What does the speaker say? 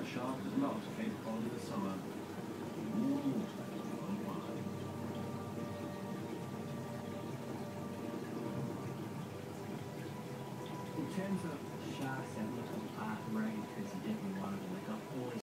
sharp as not capable in the summer. Ooh, in terms of sharks that look apart, rated because you're definitely one of them. They've got all these